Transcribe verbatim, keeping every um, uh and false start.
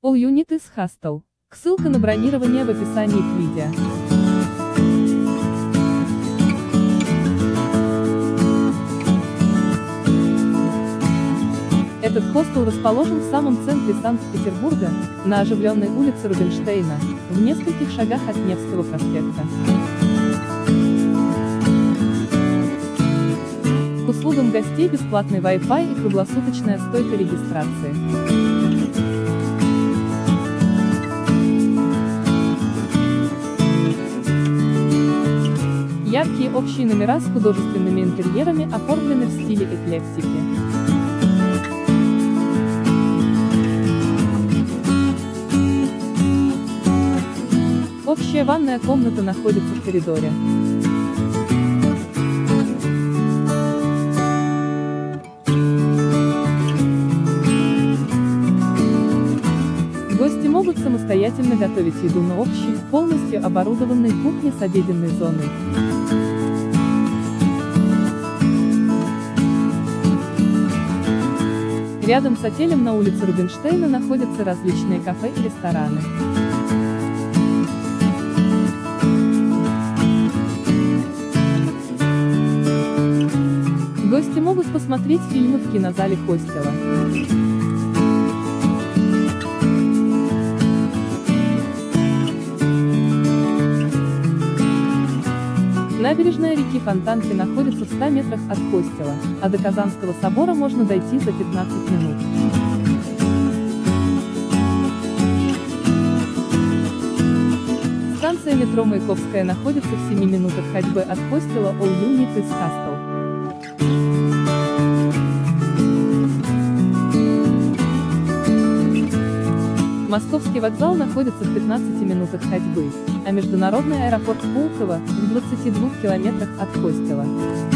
All Unit is Hostel. Ссылка на бронирование в описании к видео. Этот хостел расположен в самом центре Санкт-Петербурга, на оживленной улице Рубинштейна, в нескольких шагах от Невского проспекта. К услугам гостей бесплатный Wi-Fi и круглосуточная стойка регистрации. Яркие общие номера с художественными интерьерами оформлены в стиле эклектики. Общая ванная комната находится в коридоре. Гости могут самостоятельно готовить еду на общей, полностью оборудованной кухне с обеденной зоной. Рядом с отелем на улице Рубинштейна находятся различные кафе и рестораны. Гости могут посмотреть фильмы в кинозале хостела. Набережная реки Фонтанки находится в ста метрах от хостела, а до Казанского собора можно дойти за пятнадцать минут. Станция метро Маяковская находится в семи минутах ходьбы от хостела All Unit is Hostel. Московский вокзал находится в пятнадцати минутах ходьбы, а международный аэропорт Пулково – в двадцати двух километрах от хостела.